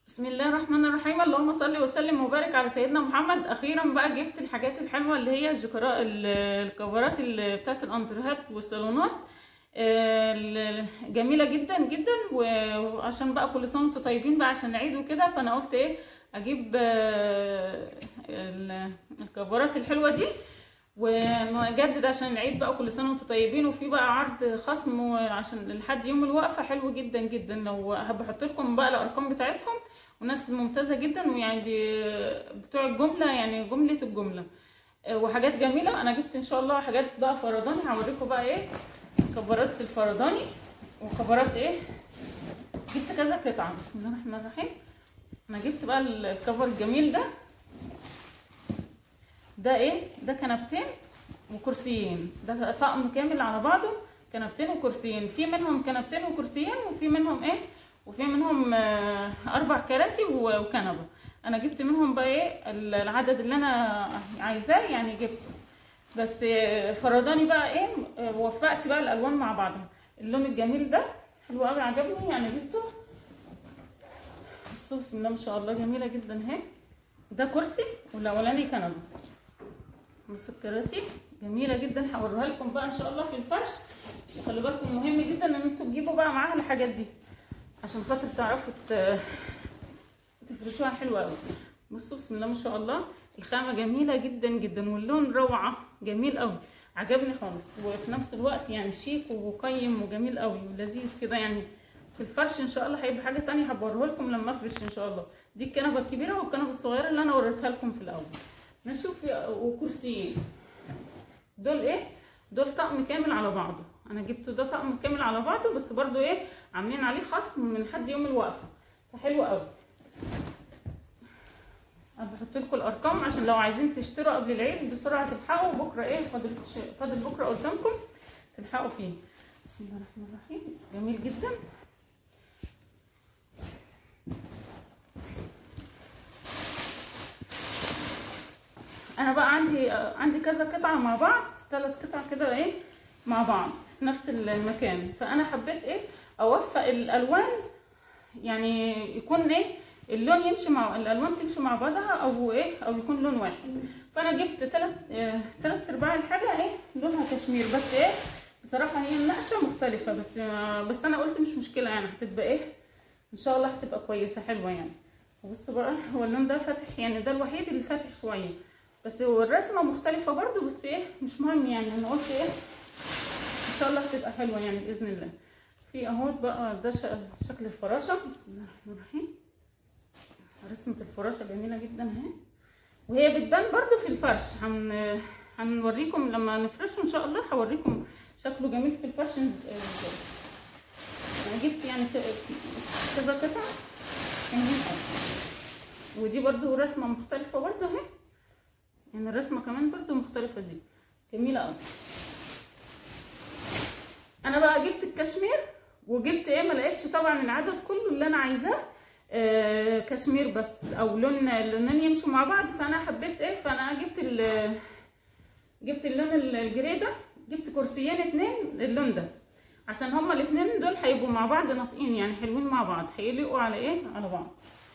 بسم الله الرحمن الرحيم. اللهم صل وسلم وبارك على سيدنا محمد. اخيرا بقى جبت الحاجات الحلوه اللي هي الكفرات اللي بتاعت الانتريهات والصالونات، جميله جدا جدا. وعشان بقى كل سنه وانتم طيبين بقى عشان العيد وكده، فانا قلت ايه اجيب الكفرات الحلوه دي ونجدد عشان العيد بقى كل سنه وانتم طيبين. وفي بقى عرض خصم عشان لحد يوم الوقفه حلو جدا جدا. لو هبحط لكم بقى الارقام بتاعتهم، وناس ممتازه جدا، ويعني بتوع الجمله، يعني جمله الجمله، وحاجات جميله. انا جبت ان شاء الله حاجات بقى فرداني، هوريكم بقى ايه كفرات الفرداني وكفرات ايه. جبت كذا قطعه. بسم الله الرحمن الرحيم. انا جبت بقى الكفر الجميل ده ايه، ده كنبتين وكرسيين، ده طقم كامل على بعضه، كنبتين وكرسيين. في منهم كنبتين وكرسيين، وفي منهم ايه، وفي منهم 4 كراسي وكنبه. انا جبت منهم بقى ايه العدد اللي انا عايزاه، يعني جبته. بس فرداني بقى ايه، وفقت بقى الالوان مع بعضها. اللون الجميل ده حلو قوي، عجبني يعني جبته. بصوا بسم الله ما شاء الله، جميله جدا اهي. ده كرسي والاولاني كنبه. بصوا الكراسي جميله جدا، هوريها لكم بقى ان شاء الله في الفرش. خلي بالكم مهم جدا ان انتوا تجيبوا بقى معاها الحاجات دي عشان خاطر تعرفوا تفرشوها حلوه قوي. بصوا بسم الله ما شاء الله، الخامه جميله جدا جدا، واللون روعه، جميل قوي، عجبني خالص. وفي نفس الوقت يعني شيك وقيم وجميل قوي ولذيذ كده. يعني في الفرش ان شاء الله هيبقى حاجه تانية هبوريها لكم لما افرش ان شاء الله. دي الكنبه الكبيره والكنبه الصغيره اللي انا وريتها لكم في الاول. نشوف. وكرسيين دول ايه، دول طقم كامل على بعضه. انا جبته ده طقم كامل على بعضه، بس برضو ايه عاملين عليه خصم من حد يوم الوقفه، فحلو قوي. انا بحط لكم الارقام عشان لو عايزين تشتروا قبل العيد بسرعه تلحقوا. بكره ايه فاضل بكره قدامكم تلحقوا فيه. بسم الله الرحمن الرحيم. جميل جدا. انا بقى عندي كذا قطعه مع بعض، 3 قطع كده ايه مع بعض في نفس المكان. فانا حبيت ايه اوفق الالوان، يعني يكون ايه اللون يمشي مع الالوان، تمشي مع بعضها، او ايه او يكون لون واحد. فانا جبت 3/4 الحاجه ايه لونها كشمير، بس ايه بصراحه هي النقشه مختلفه، بس انا قلت مش مشكله، يعني هتبقى ايه ان شاء الله هتبقى كويسه حلوه يعني. وبصوا بقى هو اللون ده فاتح، يعني ده الوحيد اللي فاتح شويه، بس هو الرسمه مختلفه برضو، بس ايه مش مهم يعني. انا قلت ايه ان شاء الله هتبقى حلوه يعني باذن الله. في اهوت بقى ده شكل الفراشه. بسم الله الرحمن الرحيم. رسمه الفراشه جميله جدا اهي، وهي بتبان برضو في الفرش. هنوريكم لما نفرشه ان شاء الله، هوريكم شكله جميل في الفرش. انا جبت يعني كذا قطعه حلوين قوي. ودي برضو رسمه مختلفه برضو اهي، يعني الرسمه كمان برضو مختلفه، دي جميله قوي. انا بقى جبت الكشمير، وجبت ايه ما لقيتش طبعا العدد كله اللي انا عايزاه كشمير بس، او لونين يمشوا مع بعض. فانا حبيت ايه، فانا جبت اللون الجري ده. جبت كرسيين 2 اللون ده، عشان هما الاثنين دول هيبقوا مع بعض ناطقين، يعني حلوين مع بعض، هيليقوا على ايه على بعض.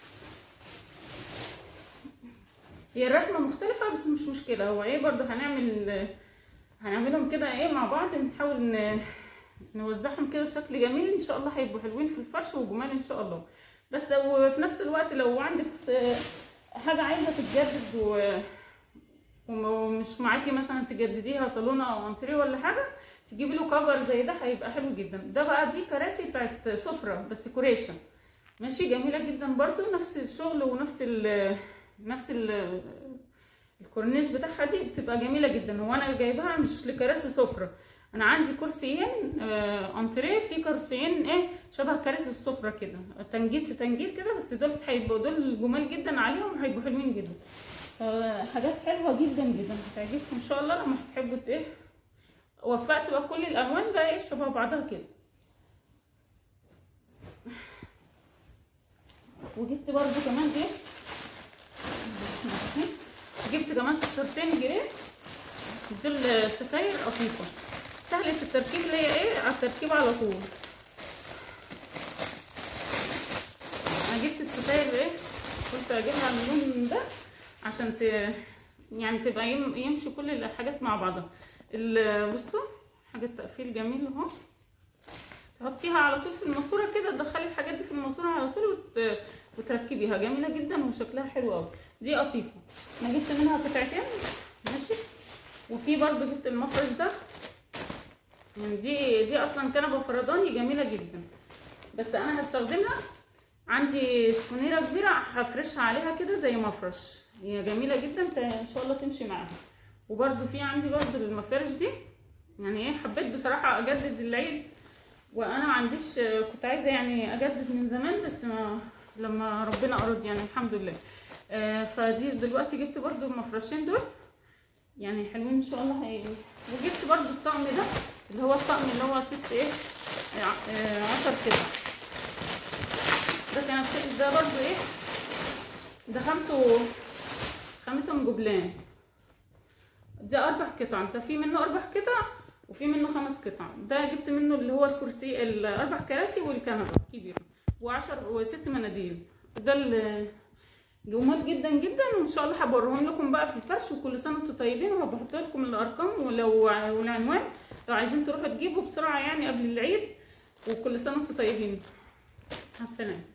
هي الرسمه مختلفه بس مش مشكله. هو ايه برضو هنعملهم كده ايه مع بعض، نحاول نوزعهم كده بشكل جميل ان شاء الله، هيبقوا حلوين في الفرش وجمال ان شاء الله. بس وفي نفس الوقت لو عندك حاجه عايزه تتجدد ومش معاكي مثلا تجدديها صالونه او انتريه ولا حاجه، تجيبي له كفر زي ده هيبقى حلو جدا. ده بقى دي كراسي بتاعت سفره بس كوريشه، ماشي، جميله جدا برضو، نفس الشغل ونفس الكورنيش بتاعها، دي بتبقى جميله جدا. هو انا جايبها مش لكراسي سفره، انا عندي كرسيين انتريه، في كرسيين ايه شبه كراسي السفره كده، تنجيد في تنجيد كده، بس دول هيبقوا دول جمال جدا عليهم، هيبقوا حلوين جدا. حاجات حلوه جدا جدا هتعجبكم ان شاء الله لما هتحبوا ايه. وفقت بقى كل الالوان بقى ايه شبه بعضها كده. وجبت برضو كمان ايه، جبت كمان سترتين جري. دول ستاير قطيفه سهله التركيب، اللي هي ايه على التركيب على طول. انا جبت الستاير ايه قلت اجيبها اللون ده عشان يعني تبقى يمشي كل الحاجات مع بعضها. بصوا حاجه تقفيل جميل اهو، تحطيها على طول في الماسوره كده، تدخلي الحاجات دي في الماسوره على طول وتركبيها، جميله جدا وشكلها حلو قوي. دي قطيفه انا جبت منها قطعتين ماشي. وفي برضو جبت المفرش ده، يعني دي اصلا كنبه فرداني جميله جدا، بس انا هستخدمها عندي شفونيره كبيره هفرشها عليها كده زي مفرش، هي جميله جدا ان شاء الله تمشي معاها. وبرده في عندي برده المفارش دي، يعني ايه حبيت بصراحه اجدد العيد، وانا ما عنديش، كنت عايزه يعني اجدد من زمان بس ما لما ربنا اراد يعني الحمد لله. فدي دلوقتي جبت برده المفرشين دول يعني حلوين ان شاء الله. وجبت برده الطقم ده اللي هو الطقم اللي هو 6 10 كده، ده كان ده برضو ايه، ده خامتهم جبلان. ده 4 قطع، ده في منه 4 قطع وفي منه 5 قطع. ده جبت منه اللي هو الكرسي 4 كراسي والكنبه الكبيره و10 و6 مناديل. ده جمال جدا جدا، وان شاء الله هبوريهم لكم بقى في الفرش. وكل سنه وانتم طيبين، وهبحط لكم الارقام والعنوان لو عايزين تروحوا تجيبوا بسرعه يعني قبل العيد. وكل سنه وانتم طيبين، مع السلامه.